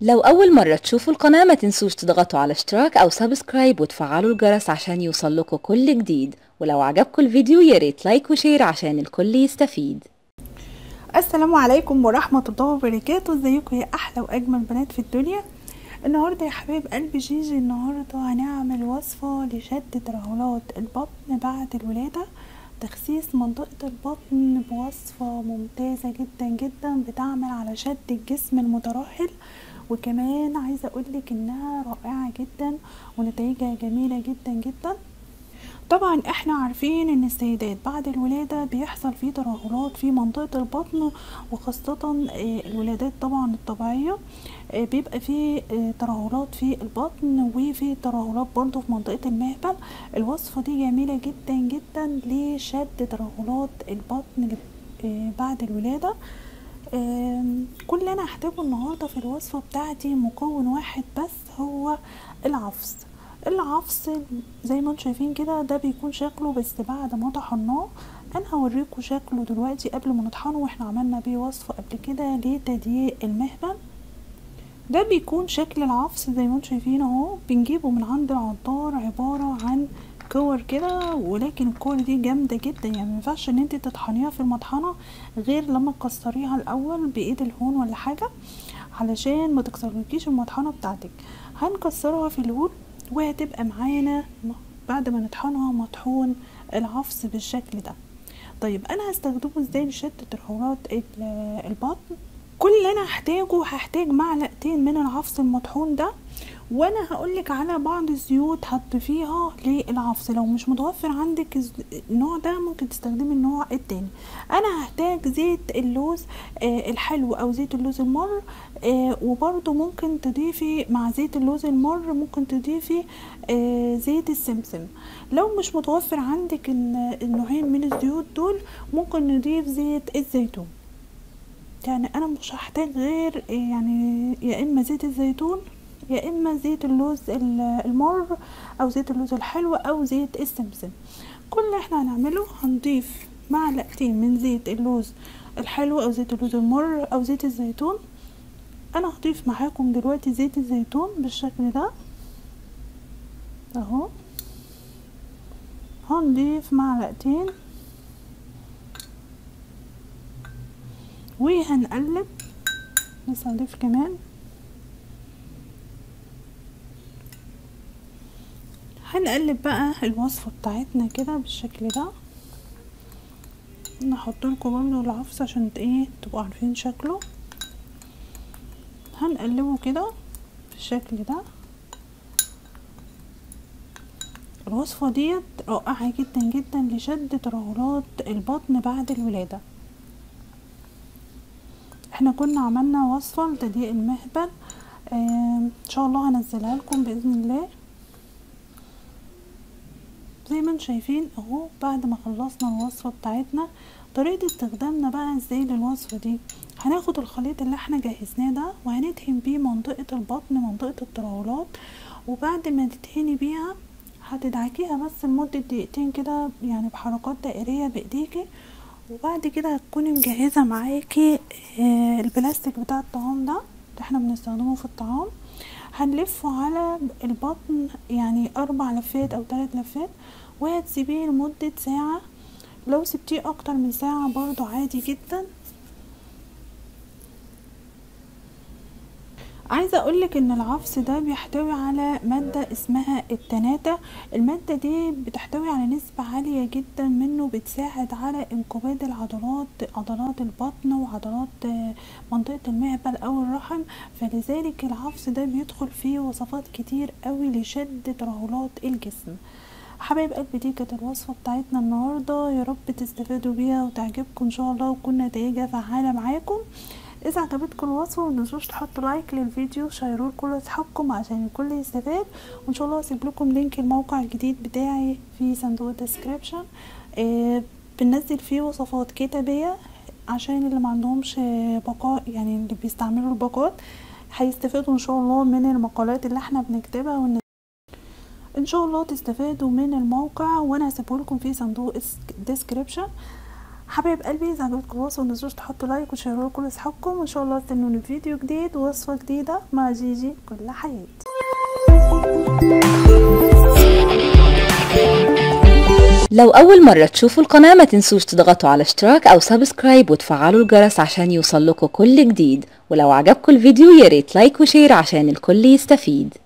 لو أول مرة تشوفوا القناة ما تنسوش تضغطوا على اشتراك أو سبسكرايب وتفعلوا الجرس عشان يوصلكوا كل جديد، ولو عجبكم الفيديو ياريت لايك وشير عشان الكل يستفيد. السلام عليكم ورحمة الله وبركاته. ازيكم يا احلى واجمل بنات في الدنيا. النهاردة يا حبايب قلبي جيجي، النهاردة هنعمل وصفة لشد ترهلات البطن بعد الولادة، تخسيس منطقة البطن بوصفة ممتازة جدا جدا بتعمل على شد الجسم المترهل، وكمان عايزة اقولك انها رائعة جدا ونتائجها جميلة جدا جدا. طبعا احنا عارفين ان السيدات بعد الولادة بيحصل فيه ترهلات في منطقة البطن، وخاصة الولادات طبعا الطبيعية بيبقى فيه ترهلات في البطن وفي ترهلات برضو في منطقة المهبل. الوصفة دي جميلة جدا جدا لشد ترهلات البطن بعد الولادة. كل اللي انا هحتاجه النهاردة في الوصفة بتاعتي مكون واحد بس، هو العفص. العفص زي ما انتم شايفين كده ده بيكون شكله، بس بعد ما طحناه انا هوريكم شكله دلوقتي قبل ما نطحنه، واحنا عملنا بيه وصفة قبل كده لتضييق المهبل. ده بيكون شكل العفص زي ما انتم شايفين اهو، بنجيبه من عند العطار، عبارة عن كور كده، ولكن الكور دي جامدة جدا، يعني مينفعش ان انت تطحنيها في المطحنة غير لما تكسريها الاول بايد الهون ولا حاجة علشان ما تكسرلكيش المطحنة بتاعتك. هنكسرها في الهون وهتبقى معانا بعد ما نطحنها مطحون العفص بالشكل ده. طيب انا هستخدمه ازاي لشد ترهلات البطن؟ كل اللي انا هحتاج معلقتين من العفص المطحون ده، وانا هقولك على بعض الزيوت هتضيفيها للعفص. لو مش متوفر عندك النوع ده ممكن تستخدمي النوع التاني. انا هحتاج زيت اللوز الحلو او زيت اللوز المر، وبرضو ممكن تضيفي مع زيت اللوز المر ممكن تضيفي زيت السمسم. لو مش متوفر عندك النوعين من الزيوت دول ممكن نضيف زيت الزيتون. يعني انا مش هحتاج غير يعني يا اما زيت الزيتون يا اما زيت اللوز المر او زيت اللوز الحلو او زيت السمسم. كل اللي احنا هنعمله هنضيف معلقتين من زيت اللوز الحلو او زيت اللوز المر او زيت الزيتون. انا هضيف معاكم دلوقتي زيت الزيتون بالشكل ده اهو، هنضيف معلقتين وهنقلب. لسه هنضيف كمان، هنقلب بقى الوصفة بتاعتنا كده بالشكل ده. نحط لكم برضه العفص عشان ايه تبقوا عارفين شكله. هنقلبه كده بالشكل ده. الوصفة ديت رائعة جدا جدا لشد ترهلات البطن بعد الولادة. احنا كنا عملنا وصفة لتضييق المهبل، ان شاء الله هنزلها لكم باذن الله. زي ما انتم شايفين اهو، بعد ما خلصنا الوصفة بتاعتنا طريقة استخدامنا بقى ازاي للوصفة دي. هناخد الخليط اللي احنا جهزناه ده وهندهن بيه منطقة البطن، منطقة الترهلات، وبعد ما تدهني بيها هتدعكيها بس لمدة دقيقتين كده، يعني بحركات دائرية بايديكي. وبعد كده هتكوني مجهزة معاكي البلاستيك بتاع الطعام ده اللي احنا بنستخدمه في الطعام. هنلفه على البطن يعني 4 لفات او 3 لفات، وهتسيبيه لمدة ساعة. لو سبتيه اكتر من ساعة برضو عادي جدا. عايزة اقولك ان العفص ده بيحتوي على مادة اسمها التناتة. المادة دي بتحتوي على نسبة عالية جدا منه، بتساعد على انقباض عضلات البطن وعضلات منطقة المهبل او الرحم. فلذلك العفص ده بيدخل فيه وصفات كتير قوي لشد ترهلات الجسم. حبايب قلبي دي كانت الوصفة بتاعتنا النهاردة، يا رب تستفادوا بيها وتعجبكم ان شاء الله وتكون نتائجها فعالة معاكم. اذا عجبتكم الوصفه متنسوش تحطوا لايك للفيديو، شيروه لكل اصحابكم عشان الكل يستفاد، وان شاء الله هسيب لكم لينك الموقع الجديد بتاعي في صندوق الديسكريبشن. بننزل فيه وصفات كتابيه عشان اللي ما عندهمش بقاء، يعني اللي بيستعملوا الباقات هيستفادوا ان شاء الله من المقالات اللي احنا بنكتبها، ان شاء الله تستفادوا من الموقع، وانا هسيبه لكم في صندوق الديسكريبشن. حبايب قلبي اذا عجبتكم الوصفه متنسوش تحطوا لايك وشيروا لكل اصحابكم، وان شاء الله استنوني في فيديو جديد ووصفه جديده مع جيجي كل حياتي. لو أول مرة تشوفوا القناة ما تنسوش تضغطوا على اشتراك أو سبسكرايب وتفعلوا الجرس عشان يوصلكوا كل جديد، ولو عجبكم الفيديو ياريت لايك وشير عشان الكل يستفيد.